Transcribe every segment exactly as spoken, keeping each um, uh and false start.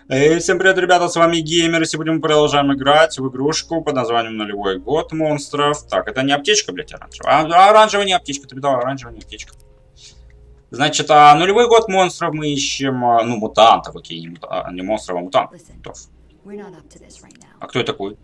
Эй, всем привет, ребята, с вами Геймер, и сегодня мы продолжаем играть в игрушку под названием Нулевой год монстров. Так, это не аптечка, блядь, оранжевая. А, оранжевая не аптечка, ты видал, оранжевая не аптечка. Значит, а, Нулевой год монстров мы ищем, а, ну, мутантов, окей, не, мута, не монстров, а мутантов. А кто это такой?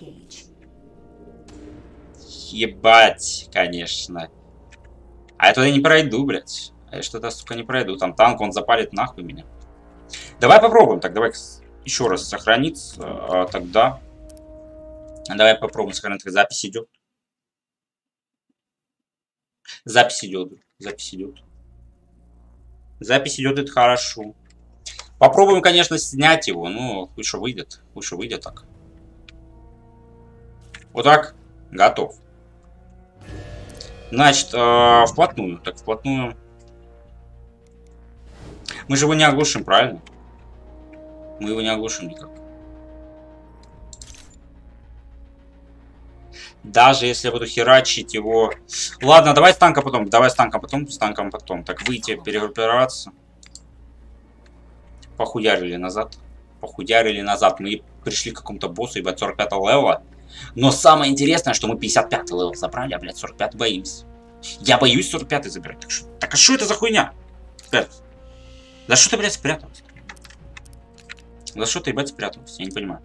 Ебать, конечно. А я туда не пройду, блядь. А я что-то, сука, не пройду. Там танк, он запалит нахуй меня. Давай попробуем. Так, давай еще раз сохраниться. А, тогда. Давай попробуем сохранить. Запись идет. Запись идет. Запись идет. Запись идет, это хорошо. Попробуем, конечно, снять его. Ну, лучше выйдет. Лучше выйдет так. Вот так. Готов. Значит, э, вплотную. Так, вплотную. Мы же его не оглушим, правильно? Мы его не оглушим никак. Даже если я буду херачить его... Ладно, давай с танка потом. Давай с танком потом. С танком потом. Так, выйти, перегруппироваться. Похуярили назад. Похуярили назад. Мы пришли к какому-то боссу, ебать, сорок пятого левела. Но самое интересное, что мы пятьдесят пятый левел забрали, а, блядь, сорок пятый боимся. Я боюсь сорок пятый забирать. Так, что... так а что это за хуйня? Блядь. Да что ты, блядь, спрятался? За что ты, ебать, спрятался? Я не понимаю.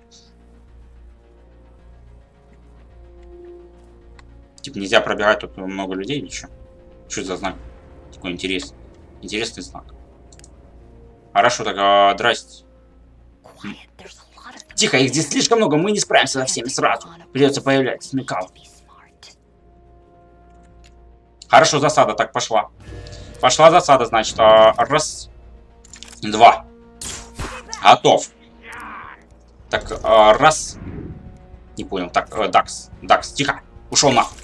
Типа нельзя пробирать, тут много людей или что? Что это за знак? Такой интересный. Интересный знак. Хорошо, так, а, здрасте. Тихо, их здесь слишком много, мы не справимся со всеми сразу. Придется появляться смекал. Хорошо, засада, так, пошла. Пошла засада, значит, а, раз, два. Готов. Так, а, раз. Не понял, так, а, Дакс, Дакс, тихо. Ушел нахуй.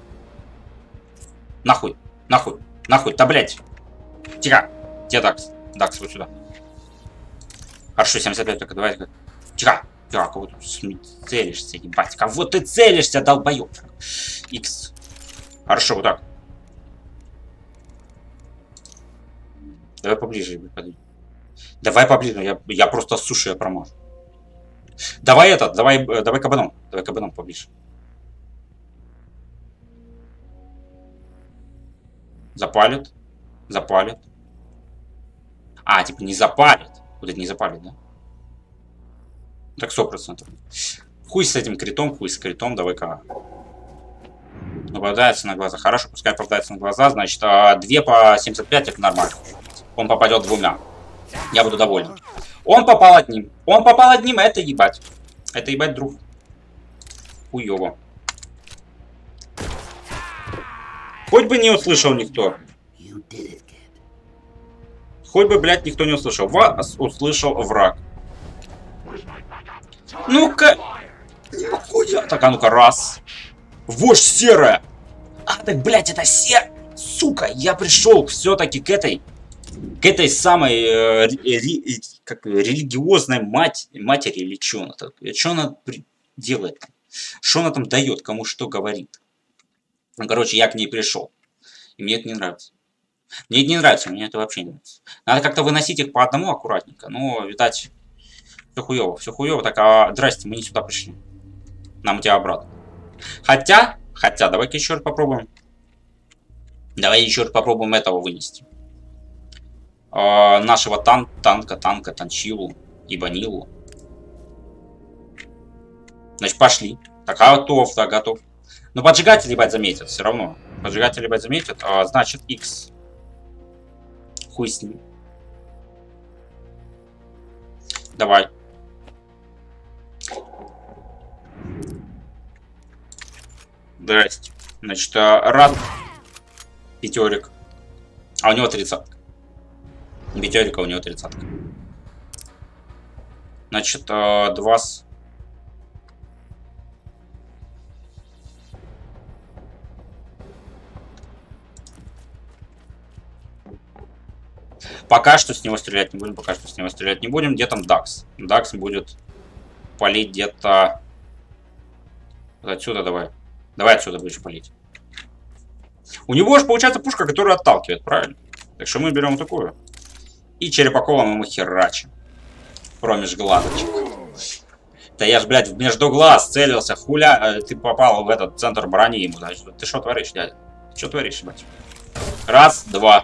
Нахуй, нахуй, нахуй, да, блядь. Тихо. Где Дакс? Дакс, вот сюда. Хорошо, семьдесят пять, только давай. Тихо. Тихо, кого ты целишься, ебать? Кого ты целишься, долбоёб? Икс. Хорошо, вот так. Давай поближе, ебать. Давай поближе, я, я просто суши я промажу. Давай этот, давай, давай кабаном. Давай кабаном поближе. Запалит. Запалит. А, типа не запалит. Вот это не запалит, да? Так, сто процентов. Хуй с этим критом, хуй с критом, давай-ка. Попадается на глаза. Хорошо, пускай попадается на глаза. Значит, две по семьдесят пять это нормально. Он попадет двумя. Я буду доволен. Он попал одним. Он попал одним, это ебать. Это ебать, друг. Хуёво. Хоть бы не услышал никто. Хоть бы, блядь, никто не услышал. Вас услышал враг. Ну-ка. Нихуя. Так, а ну-ка, раз. Вождь серая. А, так, блядь, это сер... Сука, я пришел все-таки к этой... К этой самой... Э, ре, как, религиозной мать, матери или что она там? Что она делает? Что она там дает? Кому что говорит? Ну, короче, я к ней пришел. И мне это не нравится. Мне это не нравится, мне это вообще не нравится. Надо как-то выносить их по одному аккуратненько. Но, видать, все хуево, все хуево. Так, а здрасте, мы не сюда пришли. Нам тебя обратно. Хотя, хотя, давай-ка еще раз попробуем. Давай еще раз попробуем этого вынести. Э, нашего тан танка, танка, танчилу и банилу. Значит, пошли. Так, готов, да, готов. Но поджигатель, ебать, заметят, все равно. Поджигатель, ебать, заметят. А, значит, X. Хуй с ним. Давай. Здрасте. Значит, рад. Пятерик. А у него тридцатка. Пятерика, у него тридцатка. Значит, два с... Пока что с него стрелять не будем, пока что с него стрелять не будем. Где там Дакс? Дакс будет палить где-то... Вот отсюда давай. Давай отсюда будешь палить. У него же получается пушка, которая отталкивает, правильно? Так что мы берем такую. И черепоколом мы херачим. Промеж глазочек. Да я ж, блядь, между глаз целился, хуля, ты попал в этот центр брони ему, значит. Ты что творишь, дядя? Ты что творишь, ебать? Раз, два.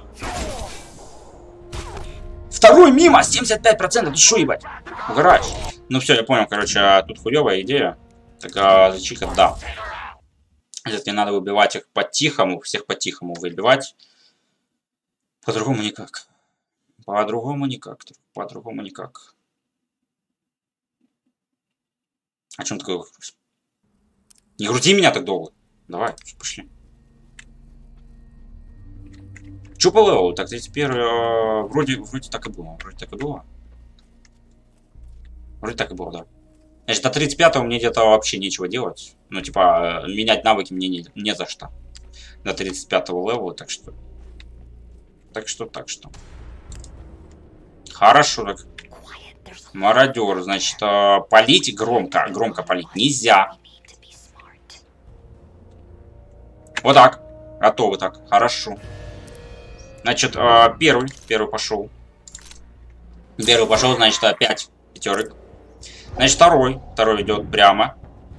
Второй мимо, семьдесят пять процентов, ты что, ебать? Угораешь. Ну все, я понял, короче, тут хуёвая идея. Так, а, зачика, да. Если надо выбивать их по-тихому, всех по-тихому выбивать. По-другому никак. По-другому никак. По-другому никак. О чем такое? Не грузи меня так долго. Давай, пошли. Чё по левелу? Так, тридцать первый, э, вроде, вроде так и было. Вроде так и было. Вроде так и было, да. Значит, до тридцать пятого мне где-то вообще нечего делать. Ну, типа, менять навыки мне не, не за что. До тридцать пятого левела, так что... Так что, так что. Хорошо, так. Мародер, значит, э, палить громко. Громко палить нельзя. Вот так. Готовы так. Хорошо. Значит, э, первый. Первый пошел. Первый пошел, значит, опять пятерок. Значит, второй. Второй идет прямо.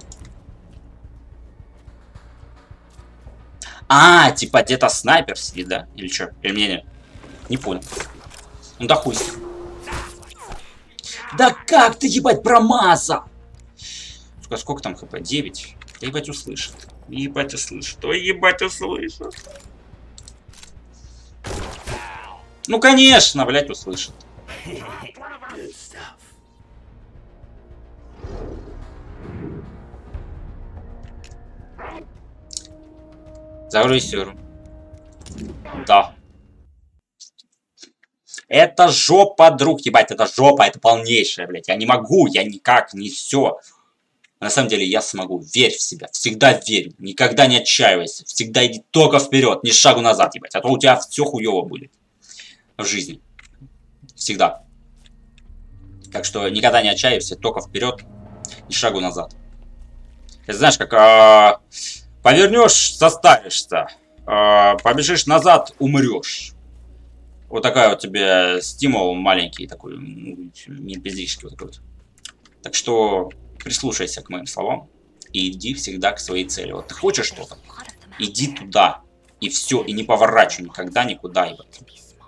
А, типа где-то снайпер сидит, да? Или что? Или мне не? Не понял. Ну да хуй. Да как ты, ебать, промазал? Сколько, сколько там хп? девять. Да ебать услышит. Ебать услышит. Ой, ебать услышит. Ну конечно, блять, услышит. Загрузи сервер. Да. Это жопа, друг, ебать, это жопа, это полнейшая, блядь. Я не могу, я никак, не все. На самом деле я смогу. Верь в себя, всегда верь. Никогда не отчаивайся. Всегда иди только вперед, ни шагу назад, ебать. А то у тебя все хуево будет в жизни. Всегда. Так что никогда не отчаивайся, только вперед, ни шагу назад. Это знаешь, как а, повернешь, состаришься. А, побежишь назад, умрешь. Вот такая вот тебе стимул маленький, такой, не пиздишки вот такой вот. Так что прислушайся к моим словам и иди всегда к своей цели. Вот ты хочешь что-то, иди туда. И все, и не поворачивай никогда никуда, ебать.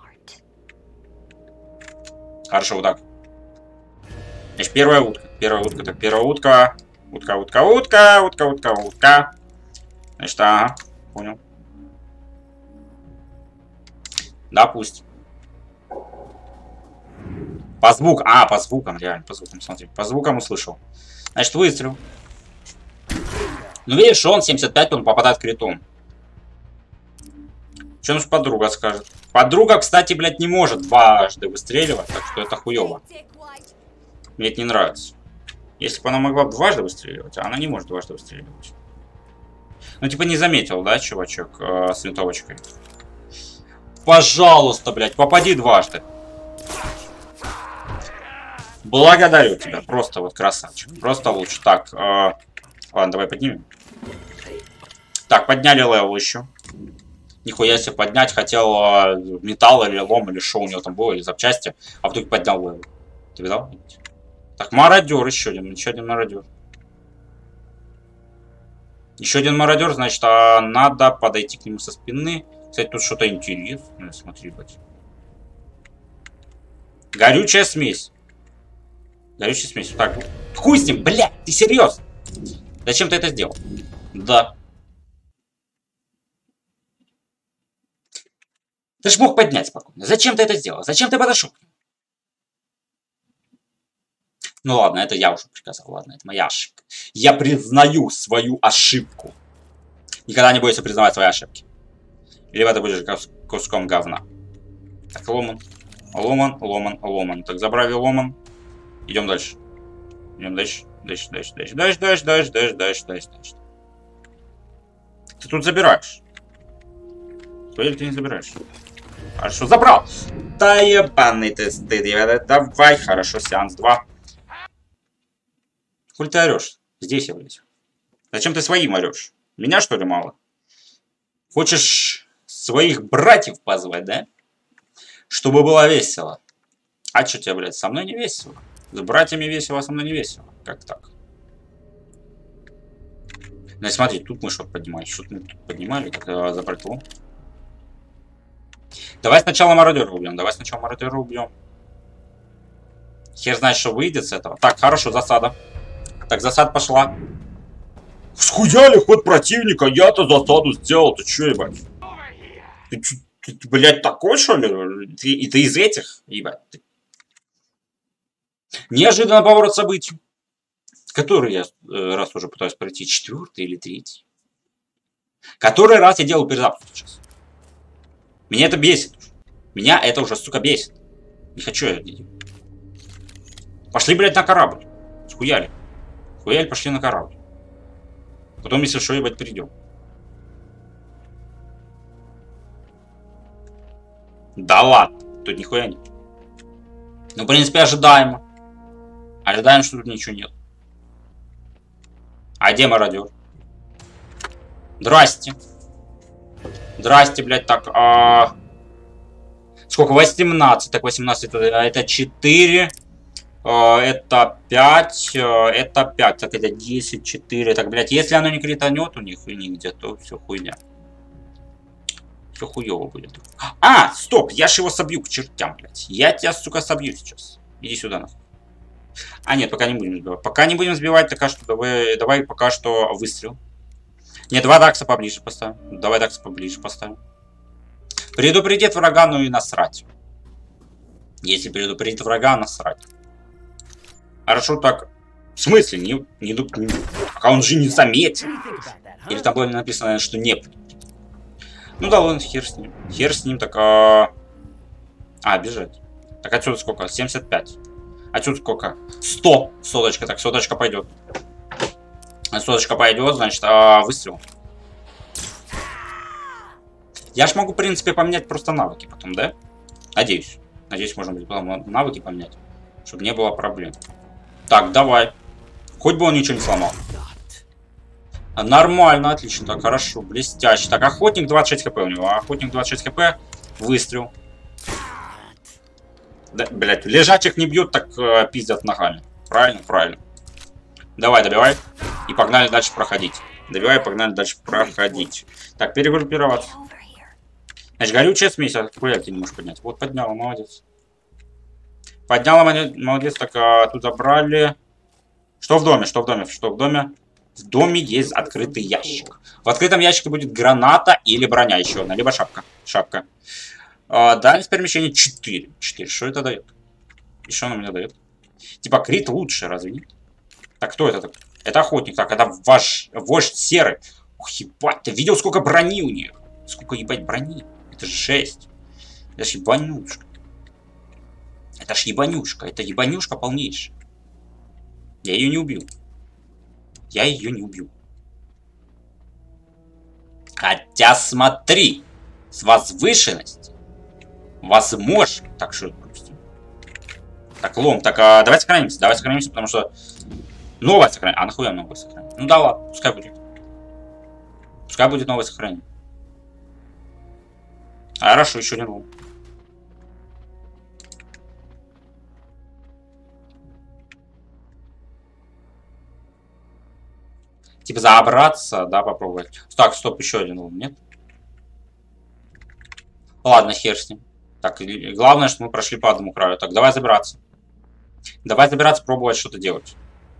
Хорошо, вот так. Значит, первая утка. Первая утка, так, первая утка. Утка, утка, утка, утка, утка, утка. Значит, ага, понял. Да, пусть. По звукам, а, по звукам, реально, по звукам, смотри. По звукам услышал. Значит, выстрел. Ну, видишь, он семьдесят пять, он попадает критом. Что наша подруга скажет? Подруга, кстати, блядь, не может дважды выстреливать, так что это хуёво. Мне это не нравится. Если бы она могла дважды выстреливать, а она не может дважды выстреливать. Ну, типа, не заметил, да, чувачок, э, с винтовочкой? Пожалуйста, блядь, попади дважды. Благодарю тебя, просто вот красавчик. Просто лучше. Так, э, ладно, давай поднимем. Так, подняли левел еще. Нихуя себе поднять хотел э, металл или лом, или что у него там было, или запчасти. А вдруг поднял левел. Ты видал? Так, мародер еще один, еще один мародер. Еще один мародер, значит, а надо подойти к нему со спины. Кстати, тут что-то интересное, смотри, блядь. Горючая смесь. Горючая смесь. Так, хуй с ним, блядь, ты серьезно? Зачем ты это сделал? Да. Ты ж мог поднять спокойно. Зачем ты это сделал? Зачем ты подошел? Ну ладно, это я уже приказал. Ладно, это моя ошибка. Я признаю свою ошибку. Никогда не бойся признавать свои ошибки. Либо ты будешь куском говна. Так, ломан. Ломан, ломан, ломан. Так, забрали ломан. Идем дальше. Идем дальше. Дальше, дальше, дальше. Дальше, дальше, дальше, дальше, дальше, дальше, дальше. Ты тут забираешь. Или ты не забираешь? Хорошо, забрал. Да ебаный ты стыд, ребята. Давай, хорошо, сеанс два. Хуй ты орешь? Здесь я, блядь. Зачем ты своим орешь? Меня, что ли, мало? Хочешь своих братьев позвать, да? Чтобы было весело. А что тебе, блядь, со мной не весело? С братьями весело, а со мной не весело. Как так? Ну, смотри, тут мы что-то поднимали. Что-то мы тут поднимали, как забрать лом. Давай сначала мародера убьем. Давай сначала мародера убьем. Хер знает, что выйдет с этого. Так, хорошо, засада. Так, засада пошла. Схуяли ход противника. Я-то засаду сделал. Ты чё, ебать? Ты, ты, ты, блядь, такой, что ли? Ты, и ты из этих, ебать? Ты... Неожиданно поворот событий. Который я э, раз уже пытаюсь пройти. Четвертый или третий. Который раз я делал перезапуск сейчас. Меня это бесит. Меня это уже, сука, бесит. Не хочу я. Пошли, блядь, на корабль. Схуяли. Схуяли, пошли на корабль. Потом, если что, ебать, придем. Да ладно. Тут нихуя нет. Ну, в принципе, ожидаемо. Ожидаем, что тут ничего нет. А где мародер? Здрасте. Здрасте, блядь, так. А... Сколько? восемнадцать. Так, восемнадцать. Это, это четыре. А, это пять. А, это пять. Так, это десять, четыре. Так, блядь, если оно не кританет у них и нигде, то все хуйня. Все хуево будет. А, стоп, я ж его собью к чертям, блядь. Я тебя, сука, собью сейчас. Иди сюда, нахуй. А, нет, пока не будем сбивать. Пока не будем сбивать, пока что давай, давай пока что выстрел. Нет, два дакса поближе поставим. Давай дакса поближе поставим. Предупредит врага, ну и насрать. Если предупредит врага, насрать. Хорошо так. В смысле? Не, не, не, пока он же не заметит. Или там было написано, что не. Ну да, ладно, хер с ним. Хер с ним, так... А, а бежать. Так отсюда сколько? семьдесят пять. Отсюда сколько? сто. Соточка. Так, соточка пойдет. Соточка пойдет, значит, а, выстрел. Я ж могу, в принципе, поменять просто навыки потом, да? Надеюсь. Надеюсь, можно будет потом навыки поменять. Чтобы не было проблем. Так, давай. Хоть бы он ничего не сломал. Нормально, отлично. Так, хорошо, блестяще. Так, охотник двадцать шесть хп у него. Охотник двадцать шесть хп. Выстрел. Да, блять, лежачих не бьют, так э, пиздят ногами. Правильно, правильно. Давай, добивай. И погнали дальше проходить. Добивай, погнали дальше проходить. Так, перегруппироваться. Значит, горючая смесь. А хуя ты не можешь поднять? Вот подняла, молодец. Подняла, молодец. Так, а, тут забрали. Что в доме? Что в доме? Что в доме? В доме есть открытый ящик. В открытом ящике будет граната или броня еще одна. Либо шапка. Шапка. А, дальность перемещения четыре. четыре. Что это дает? И что она мне дает? Типа крит лучше, разве нет? Так, кто это такой? Это охотник. Так, это ваш вождь серый. Ух, ебать, ты видел, сколько брони у них? Сколько, ебать, брони? Это жесть. Это ж ебанюшка. Это ж ебанюшка. Это ебанюшка полнейшая. Я ее не убил. Я ее не убил. Хотя смотри. С возвышенности. Возможно. Так, что допустим. Так, лом. Так, а, давай сохранимся. Давай сохранимся, потому что... Новое сохранение. А нахуя новое сохранение? Ну да ладно, пускай будет. Пускай будет новое сохранение. А, хорошо, еще один лом. Типа забраться, да, попробовать. Так, стоп, еще один лом, нет? Ладно, хер с ним. Так, главное, что мы прошли по одному краю. Так, давай забираться. Давай забираться, пробовать что-то делать.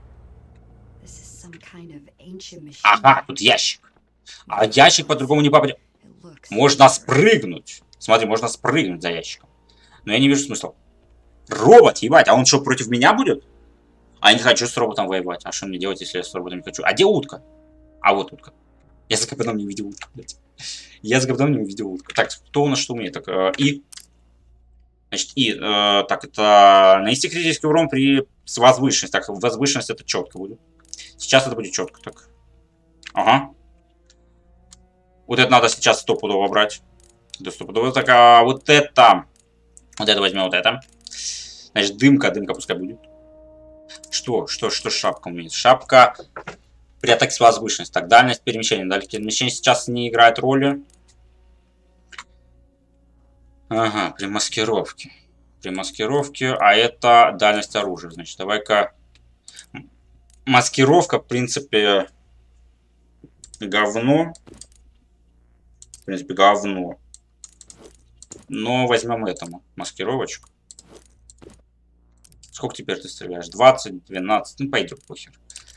Ага, тут ящик. А ящик по-другому не попадет. Можно спрыгнуть. Смотри, можно спрыгнуть за ящиком. Но я не вижу смысла. Робот, ебать, а он что, против меня будет? А я не хочу с роботом воевать. А что мне делать, если я с роботом не хочу? А где утка? А вот утка. Я за капитаном не увидел утку, блядь. Я за капитаном не увидел утку. Так, кто у нас что умеет? Так, э, и... Значит, и... Э, так, это... Нанести критический урон при... С возвышенности. Так, возвышенность это четко будет. Сейчас это будет четко, так. Ага. Вот это надо сейчас стопудово брать. Да, стопудово. Так, а вот это... Вот это возьмем, вот это. Значит, дымка, дымка пускай будет. Что? Что? Что шапка умеет? Шапка при атаке с возвышенностью. Так, дальность перемещения. Дальность перемещения сейчас не играет роли. Ага, при маскировке. При маскировке, а это дальность оружия. Значит, давай-ка... Маскировка, в принципе, говно. В принципе, говно. Но возьмем этому маскировочку. Сколько теперь ты стреляешь? двадцать, двенадцать. Ну, пойдет, похер.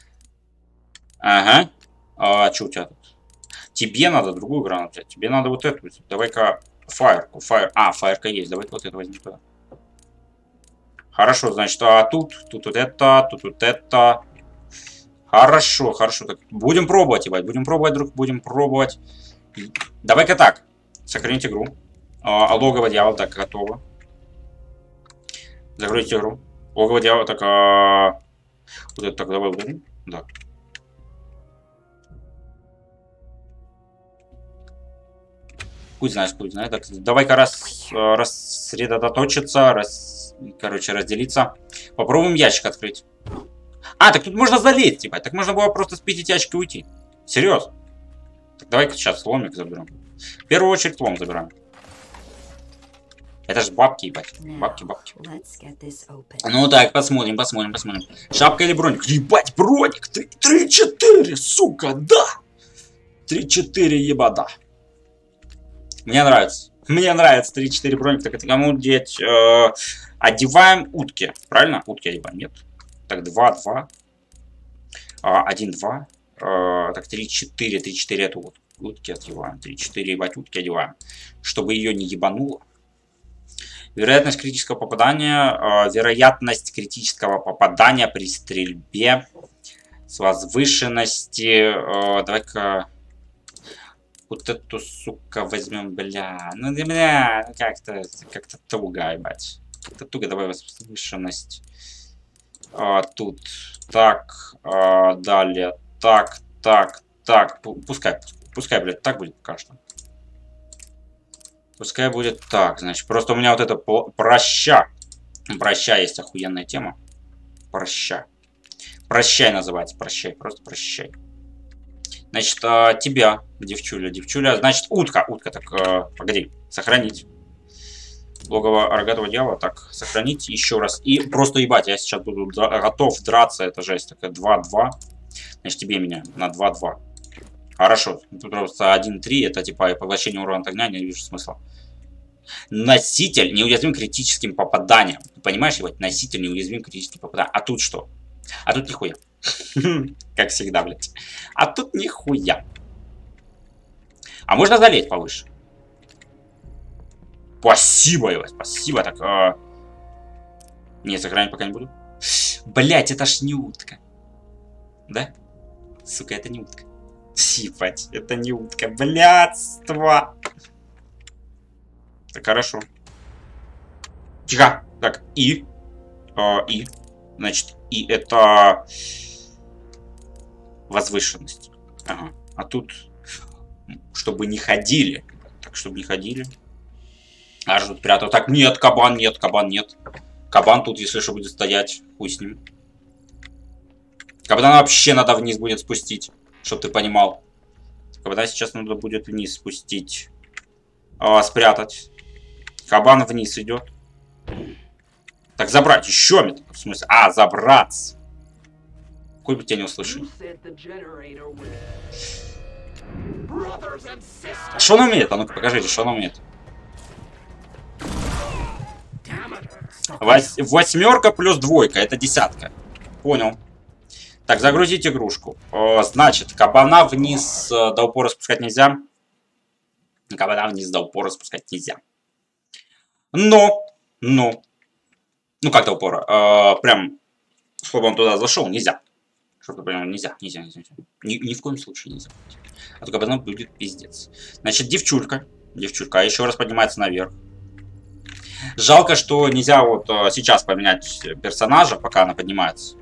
Ага. А что у тебя тут? Тебе надо другую гранату взять. Тебе надо вот эту. Давай-ка фаерку. Фаер... А, фаерка есть. Давай вот это возьмем туда. Хорошо, значит, а тут, тут вот это, тут вот это. Хорошо, хорошо. Так, будем пробовать, ебать. Будем пробовать, друг, будем пробовать. Давай-ка так. Сохранить игру. А, логово дьявола, так, готово. Загрузить игру. Логово дьявола, так, а... вот это, так, давай вот это. Да. Пусть знает, пусть знает. Так, давай-ка раз, рассредоточиться, раз, короче, разделиться. Попробуем ящик открыть. А, так тут можно залезть, типа. Так можно было просто спить эти ящики и уйти. Серьезно. Так давай-ка сейчас ломик заберем. В первую очередь лом забираем. Это же бабки, ебать. Бабки, бабки. Ну так, посмотрим, посмотрим, посмотрим. Шапка или броник? Ебать, броник! три-четыре, сука, да! три-четыре, ебада. Мне нравится. Мне нравится три-четыре броник. Так это кому деть? Э, одеваем утки. Правильно? Утки одеваем. Нет. Так, два-два. один-два. Э, так, три-четыре. три-четыре эту вот утки одеваем. три-четыре, ебать, утки одеваем. Чтобы ее не ебануло. Вероятность критического попадания. Э, вероятность критического попадания при стрельбе с возвышенности. Э, давай-ка... Вот эту, сука, возьмем, бля. Ну, бля, как-то как-то туго, ебать. Как-то туго, давай возвышенность. А, тут. Так. А, далее. Так, так, так. Пускай, пускай, блядь, так будет пока что. Пускай будет так, значит. Просто у меня вот это проща. Проща есть охуенная тема. Проща. Прощай называется, прощай, просто прощай. Значит, а, тебя, девчуля, девчуля, значит, утка, утка, так, а, погоди, сохранить. Логово рогатого дьявола, так, сохранить еще раз. И просто ебать, я сейчас буду готов драться, это жесть, такая, два-два. Значит, тебе меня на два-два. Хорошо, тут просто один-три, это типа поглощение урона от огня, не вижу смысла. Носитель неуязвим критическим попаданием. Ты понимаешь, ебать, носитель неуязвим критическим попаданием. А тут что? А тут нихуя. Как всегда, блядь. А тут нихуя. А можно залезть повыше? Спасибо, ебать, спасибо. Так, а... не, сохранять пока не буду. Блять, это ж не утка. Да? Сука, это не утка. Ебать, это не утка. Блядство. Так, хорошо. Тихо. Так, и. А, и. Значит, и это... возвышенность. Ага. А тут, чтобы не ходили. Так, чтобы не ходили. Аж тут прятал. Так, нет, кабан, нет, кабан, нет. Кабан тут, если что, будет стоять. Хуй с ним. Кабана вообще надо вниз будет спустить. Чтоб ты понимал. Кабана сейчас надо будет вниз спустить. А, спрятать. Кабан вниз идет. Так, забрать еще метод. В смысле? А, забраться. Какой бы тебя не услышал. Что он умеет? А ну-ка покажите, что он умеет. Вось... Восьмерка плюс двойка. Это десятка. Понял. Так, загрузить игрушку. О, значит, кабана вниз до упора спускать нельзя. Кабана вниз до упора спускать нельзя. Но, но. Ну как до упора? Э, прям, чтобы он туда зашел, нельзя. Чтобы ты понял, нельзя, нельзя, нельзя. Ни, ни в коем случае нельзя. А то кабана будет пиздец. Значит, девчулька. Девчулька еще раз поднимается наверх. Жалко, что нельзя вот э, сейчас поменять персонажа, пока она поднимается.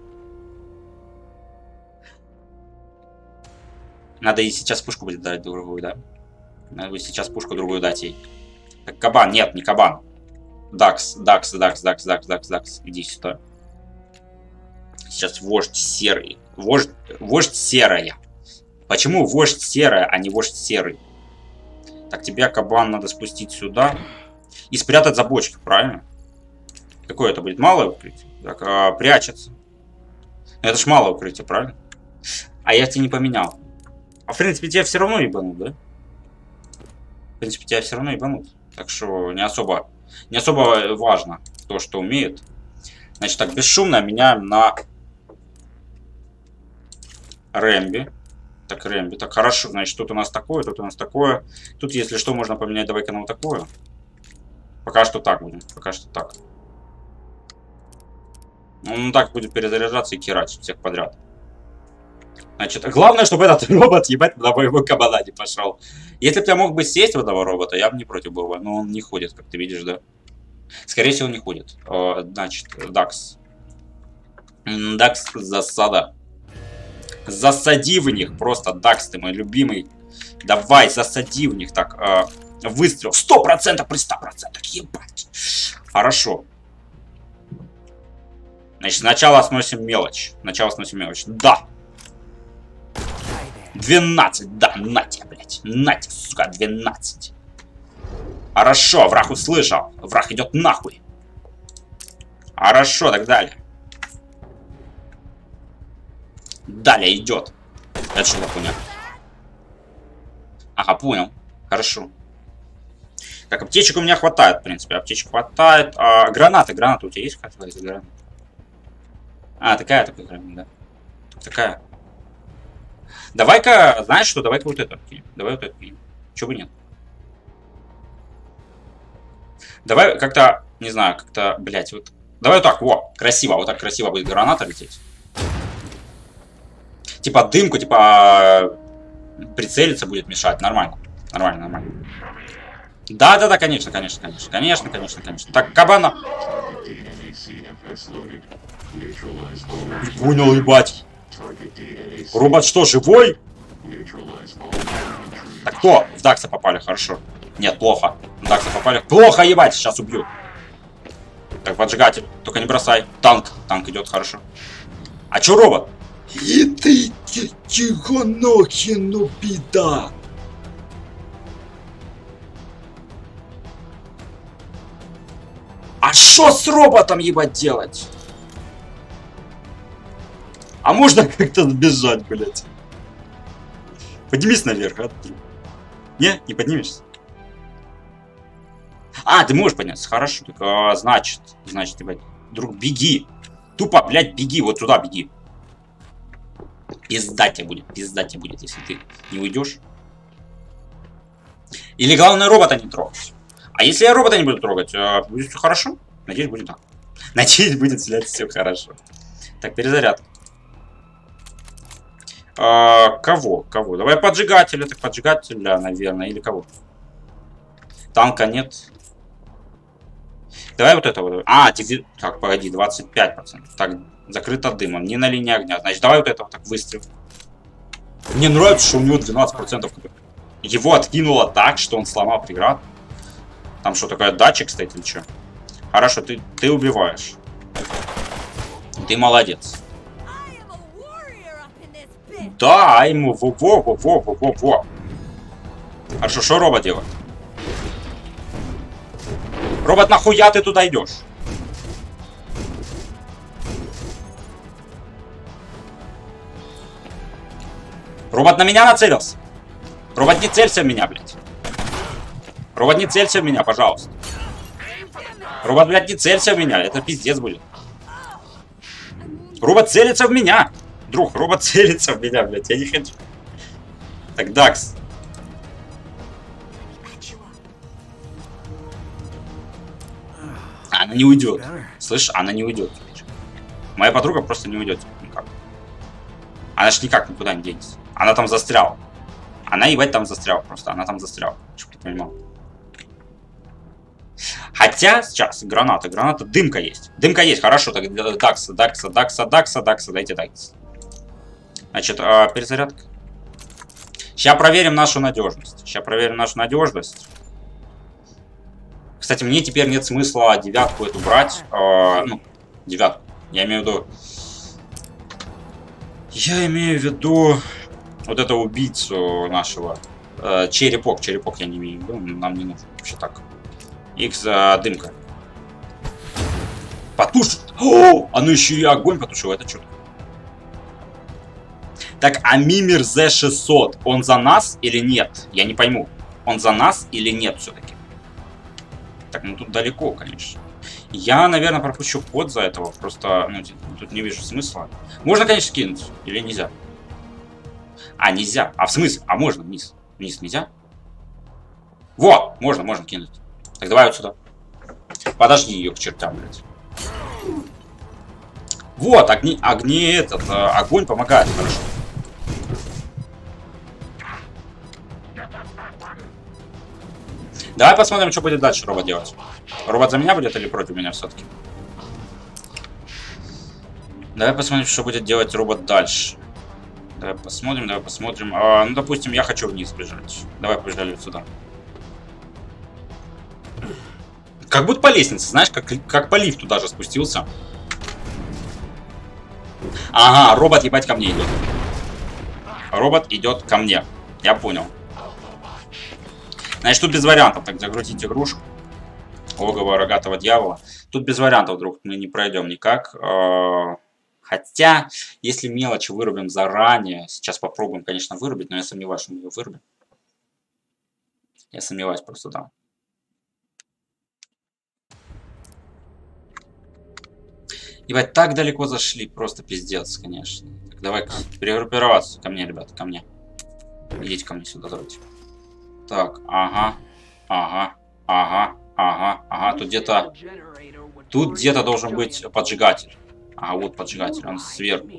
Надо ей сейчас пушку будет дать другую, да? Надо будет сейчас пушку другую дать ей. Так, кабан, нет, не кабан. Дакс, Дакс, Дакс, Дакс, Дакс, Дакс, Дакс, иди сюда. Сейчас вождь серый. Вождь, вождь серая. Почему вождь серая, а не вождь серый? Так, тебя, кабан, надо спустить сюда. И спрятать за бочки, правильно? Какое это будет? Малое укрытие? Так, а, прячется. Это ж малое укрытие, правильно? А я тебе не поменял. А в принципе тебя все равно ебанут, да? В принципе тебя все равно ебанут. Так что не особо, не особо важно то, что умеет. Значит так, бесшумно меняем на Рэмби. Так, Рэмби. Так, хорошо. Значит, тут у нас такое, тут у нас такое. Тут, если что, можно поменять. Давай-ка на вот такое. Пока что так будем. Пока что так. Он так будет перезаряжаться и кирать всех подряд. Значит, главное, чтобы этот робот, ебать, на боевой кабана не пошел. Если бы я мог бы сесть в этого робота, я бы не против был. Но он не ходит, как ты видишь, да? Скорее всего, он не ходит. Значит, Дакс. Дакс, засада. Засади в них просто, Дакс, ты мой любимый. Давай, засади в них. Так, э, выстрел. сто процентов при ста процентах, ебать. Хорошо. Значит, сначала сносим мелочь. Сначала сносим мелочь. Да. двенадцать, да, на тебе, блядь. На тебе, сука, двенадцать. Хорошо, враг услышал. Враг идет нахуй. Хорошо, так далее. Далее идет. Это что за хуйня? Ага, понял. Хорошо. Так, аптечек у меня хватает, в принципе. Аптечек хватает. А, гранаты, гранаты у тебя есть? Как называется граната? А, такая такая граната, да. Такая. Давай-ка, знаешь что, давай-ка вот это кинем. Давай вот это кинем. Чего бы нет. Давай как-то, не знаю, как-то, блять, вот. Давай вот так, во, красиво, вот так красиво будет граната лететь. Типа дымку, типа прицелиться будет мешать. Нормально. Нормально, нормально. Да, да, да, конечно, конечно, конечно. Конечно, конечно, конечно. Так, кабана. Не понял, ебать. Робот что, живой? Так, кто? В Дакса попали, хорошо. Нет, плохо. В Дакса попали. Плохо, ебать, сейчас убью. Так, поджигатель. Только не бросай. Танк. Танк идет, хорошо. А чё робот? И ты чего нахину беда? А шо с роботом, ебать, делать? А можно как-то сбежать, блядь? Поднимись наверх, а? Не, не поднимешься. А, ты можешь подняться, хорошо. Так, а, значит, значит, ебать, друг, беги. Тупо, блядь, беги, вот туда беги. Пизда тебе будет, пизда тебе будет, если ты не уйдешь. Или главное робота не трогать. А если я робота не буду трогать, будет все хорошо? Надеюсь, будет так. Надеюсь, будет все хорошо. Так, перезарядка. А, кого? Кого? Давай поджигателя. Так, поджигателя, наверное, или кого? Танка нет. Давай вот это вот. А, тебе... Так, погоди, двадцать пять процентов. Так, закрыто дымом. Не на линии огня. Значит, давай вот этого так выстрел. Мне нравится, что у него двенадцать процентов. Его откинуло так, что он сломал преграду. Там что, такое датчик стоит или что? Хорошо, ты, ты убиваешь. Ты молодец. Да, ему во-во-во-во-во-во-во. Хорошо, что робот делает? Робот, нахуя ты туда идешь? Робот на меня нацелился. Робот, не целься в меня, блядь. Робот, не целься в меня, пожалуйста. Робот, блядь, не целься в меня. Это пиздец будет. Робот целится в меня. Друг, робот целится в меня, блядь. Я не хочу. Так, Дакс. Она не уйдет. Слышь, она не уйдет. Моя подруга просто не уйдет никак. Она ж никак никуда не денется. Она там застряла. Она, ебать, там застряла просто. Она там застряла. Чтоб ты понимал. Хотя, сейчас, граната, граната, дымка есть. Дымка есть, хорошо. Так, Дакса, Дакса, Дакса, Дакса, Дакса, дайте Дакса. Значит, э, перезарядка. Сейчас проверим нашу надежность. Сейчас проверим нашу надежность. Кстати, мне теперь нет смысла девятку эту брать. Э, ну, девятку. Я имею в виду... Я имею в виду... Вот это убийцу нашего. Э, черепок. Черепок я не имею в виду. Нам не нужен вообще так. Икс, э, дымка. Потушит. О, оно еще и огонь потушило. Это что? Так, а Мимир зет шестьсот, он за нас или нет? Я не пойму. Он за нас или нет все-таки? Так, ну тут далеко, конечно. Я, наверное, пропущу ход за этого. Просто, ну, тут не вижу смысла. Можно, конечно, кинуть. Или нельзя? А, нельзя. А в смысле? А можно вниз? Вниз нельзя? Вот, можно, можно кинуть. Так, давай вот сюда. Подожди ее к чертям, блядь. Вот, огни, огни этот, э, огонь помогает, хорошо. Давай посмотрим, что будет дальше робот делать. Робот за меня будет или против меня все-таки? Давай посмотрим, что будет делать робот дальше. Давай посмотрим, давай посмотрим. А, ну, допустим, я хочу вниз бежать. Давай побежали сюда. Как будто по лестнице, знаешь, как, как по лифту даже спустился. Ага, робот, ебать, ко мне идет. Робот идет ко мне. Я понял. Значит, тут без вариантов. Так, загрузить игрушку. Логово рогатого дьявола. Тут без вариантов, вдруг мы не пройдем никак. Хотя, если мелочи вырубим заранее, сейчас попробуем, конечно, вырубить, но я сомневаюсь, что мы ее вырубим. Я сомневаюсь просто, да. Ебать, так далеко зашли, просто пиздец, конечно. Так, давай перегруппироваться. Ко мне, ребята, ко мне. Идите ко мне сюда, давайте. Так, ага, ага, ага, ага, ага. Тут где-то... Тут где-то должен быть поджигатель. Ага, вот поджигатель, он сверху.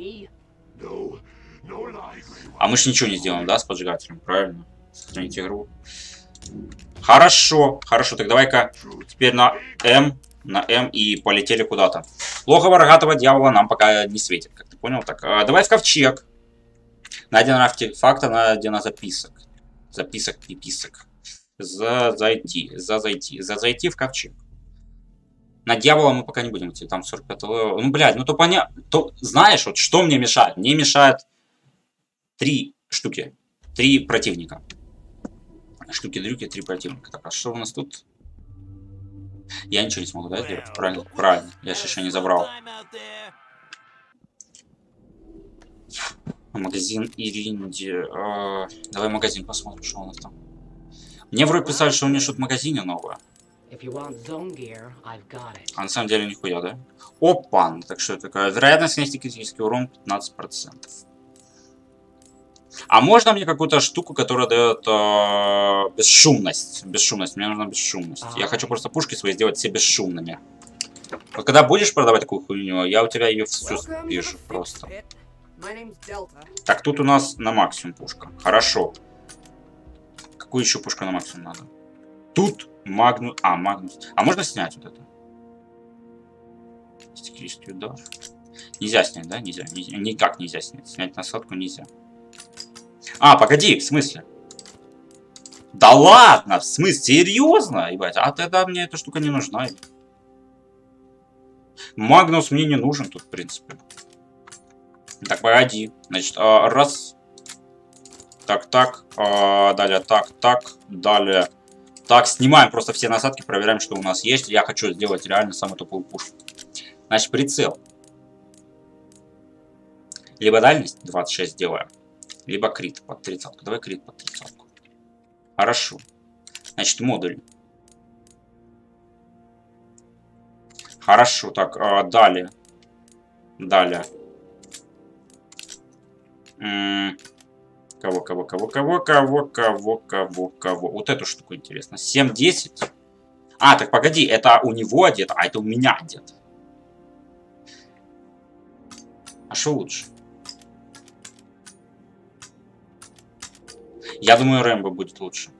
А мы ж ничего не сделаем, да, с поджигателем, правильно? Сохранить игру. Хорошо, хорошо, так давай-ка теперь на М, на М и полетели куда-то. Логово рогатого дьявола нам пока не светит, как ты понял? Так, а, давай в ковчег. Найдено артефакта, найдено записок. Записок, приписок. За зайти, за зайти, за зайти в ковчег. На дьявола мы пока не будем идти, там сорок пятый левел. Ну, блядь, ну то понятно. То, знаешь, вот что мне мешает? Мне мешает три штуки. Три противника. Штуки-дрюки, три противника. Так, а что у нас тут? Я ничего не смогу, да, сделать? Правильно, правильно. Я же еще не забрал. Магазин Иринди. Э, давай магазин посмотрим, что у нас там. Мне вроде писали, что у меня что-то в магазине новое. А на самом деле нихуя, да? Опа! Так что это такое? Вероятность снести критический урон пятнадцать процентов. А можно мне какую-то штуку, которая дает э, бесшумность? Бесшумность. Мне нужна бесшумность. Я хочу просто пушки свои сделать все бесшумными. Вот когда будешь продавать такую хуйню, я у тебя ее всю спишу просто. Так, тут у нас на максимум пушка. Хорошо. Какую еще пушку на максимум надо? Тут Магнус. А, Магнус. А можно снять вот это? Стеклистый удар. Нельзя снять, да? Нельзя. Нельзя. Никак нельзя снять. Снять насадку нельзя. А, погоди, в смысле? Да ладно, в смысле? Серьезно? Ебать, а тогда мне эта штука не нужна. Магнус мне не нужен тут, в принципе. Так, погоди. Значит, раз. Так, так. Далее, так, так. Далее. Так, снимаем просто все насадки, проверяем, что у нас есть. Я хочу сделать реально самую тупую пушку. Значит, прицел. Либо дальность двадцать шесть делаем. Либо крит под тридцатку. Давай крит под тридцатку. Хорошо. Значит, модуль. Хорошо. Так, а, далее. Далее. М -м кого, кого, кого, кого, кого, кого, кого, кого. Вот эту штуку интересно. семь десять. А, так погоди. Это у него одето, а это у меня одето. А что лучше? Я думаю, Рэмбо будет лучше.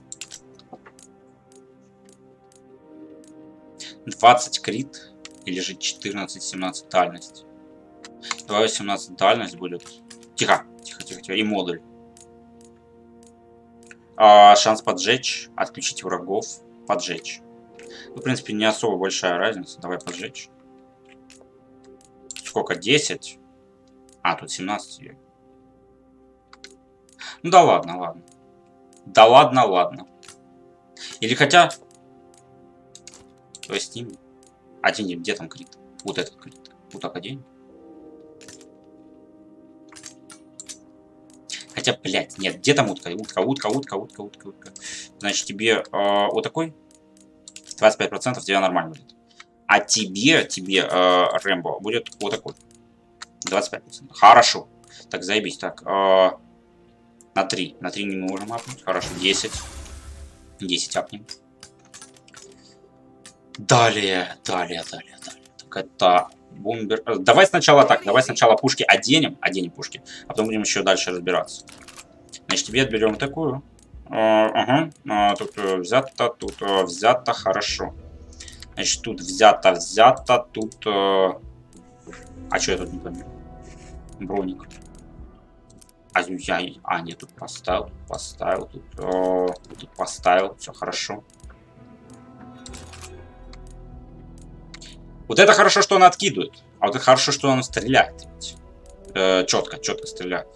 двадцать крит. Или же четырнадцать-семнадцать дальность. Давай восемнадцать дальность будет. Тихо, тихо, тихо, тихо. И модуль. А, шанс поджечь. Отключить врагов. Поджечь. Ну, в принципе, не особо большая разница. Давай поджечь. Сколько? десять? А, тут семнадцать. Ну да ладно, ладно. Да ладно, ладно. Или хотя... То есть, один, где там крит? Вот этот. Вот так одень. Хотя, блядь, нет, где там утка? Утка, утка, утка, утка, утка, утка. Значит, тебе э, вот такой двадцать пять процентов тебе нормально будет. А тебе, тебе, э, Рэмбо, будет вот такой. двадцать пять процентов. Хорошо. Так, заебись. Так, э, на три. На три не можем апнуть. Хорошо, десять. десять апнем. Далее, далее, далее, далее. Так, это бомбер. Давай сначала так, давай сначала пушки оденем. Оденем пушки. А потом будем еще дальше разбираться. Значит, тебе берем такую. Uh, ага, uh, тут uh, взято, тут uh, взято, хорошо. Значит, тут взято, взято, тут... Uh... А что я тут не понял? Броник. А, я... а нет, тут поставил, поставил, тут, uh... тут поставил, все хорошо. Вот это хорошо, что он откидывает. А вот это хорошо, что он стреляет. Uh, четко, четко стреляет.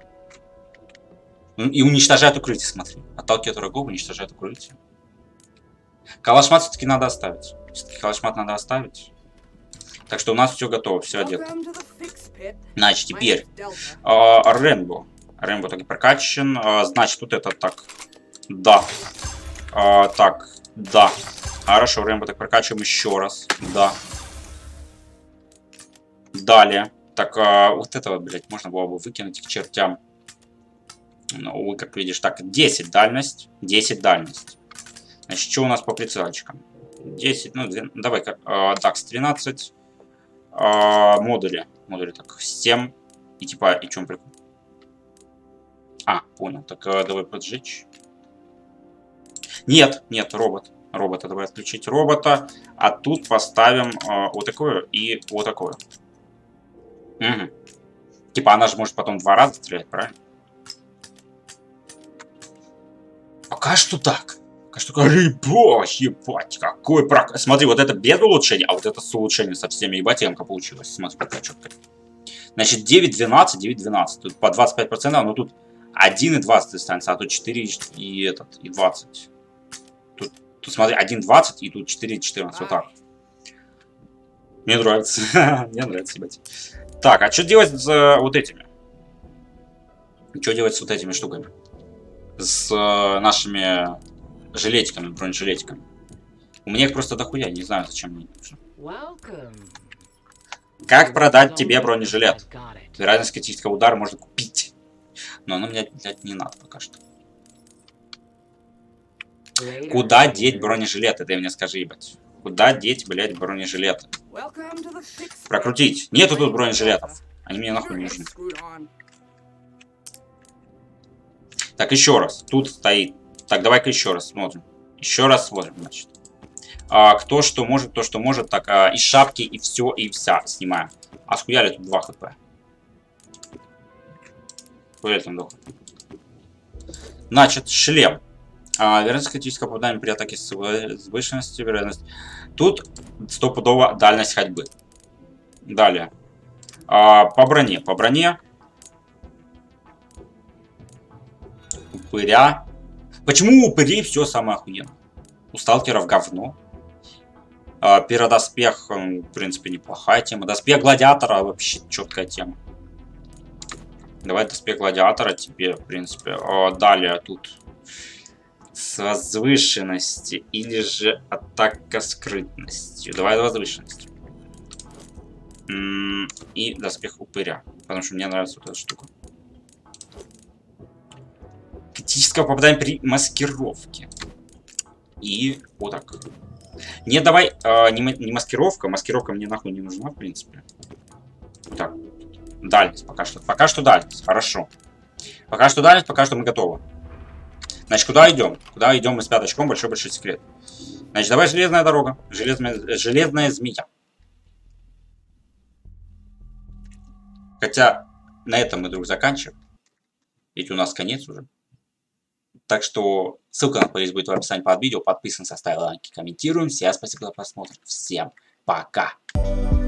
И уничтожает укрытие, смотри. Отталкивает врагов, уничтожает укрытие. Калашмат все-таки надо оставить. Все-таки калашмат надо оставить. Так что у нас все готово, все одето. Значит, теперь э, Рэмбо. Рэмбо таки прокачан. Э, значит, вот это так. Да. Э, так, да. Хорошо, Рэмбо так прокачиваем еще раз. Да. Далее. Так, э, вот этого, блядь, можно было бы выкинуть к чертям. Ну, вы как видишь, так, десять дальность, десять дальность. Значит, что у нас по прицельчикам? десять, ну, двенадцать, давай-ка, э, так, с тринадцать, э, модули, модули, так, семь, и типа, и чем прикол? А, понял, так, э, давай поджечь. Нет, нет, робот, робота, давай отключить робота, а тут поставим э, вот такое и вот такое. Угу. Типа, она же может потом два раза стрелять, правильно? Пока что так. Пока что так. Ебать, ебать, какой прок... Смотри, вот это без улучшения, а вот это с улучшением со всеми. Ебать, ямка получилась. Смотри, какая четкая. Значит, девять двенадцать, девять двенадцать. Тут по двадцать пять процентов, но тут один и двадцать останется, а тут четыре и этот, и двадцать. Тут, тут смотри, один двадцать и тут четыре четырнадцать. Вот так. Мне нравится. Мне нравится, ебать. Так, а что делать с uh, вот этими? Что делать с вот этими штуками? С э, нашими жилетиками, бронежилетиками. У меня их просто дохуя, не знаю, зачем мне нужно. Как продать тебе бронежилет? Вероятность критического удара можно купить. Но оно мне, блядь, не надо пока что. Куда деть бронежилеты? Ты мне скажи, ебать. Куда деть, блядь, бронежилеты? Прокрутить. Нету тут бронежилетов. Они мне нахуй не нужны. Так, еще раз. Тут стоит. Так, давай-ка еще раз смотрим. Еще раз смотрим, значит. А, кто что может, то что может. Так, а, и шапки, и все, и вся снимаем. А схуяли тут два хп. Схуяли там два хп. Значит, шлем. А, вероятность критического попадания при атаке с вышенностью. Вероятность. Тут стопудово дальность ходьбы. Далее. А, по броне. По броне. Упыря. Почему у упырей все самое охуенное? У сталкеров говно. А, пиродоспех, в принципе, неплохая тема. Доспех гладиатора вообще четкая тема. Давай доспех гладиатора тебе, в принципе. А, далее тут с возвышенности или же атака скрытностью. Давай возвышенность. М-м, и доспех упыря. Потому что мне нравится вот эта штука. Критического попадания при маскировке. И вот так. Не, давай, э, не, не маскировка. Маскировка мне нахуй не нужна, в принципе. Так. Дальность пока что. Пока что дальность. Хорошо. Пока что дальность, пока что мы готовы. Значит, куда идем? Куда идем мы с пяточком? Большой-большой секрет. Значит, давай железная дорога. Железная, железная змея. Хотя на этом мы вдруг заканчиваем. Ведь у нас конец уже. Так что ссылка на плейлист будет в описании под видео. Подписываемся, ставим лайки, комментируем. Всем спасибо за просмотр. Всем пока.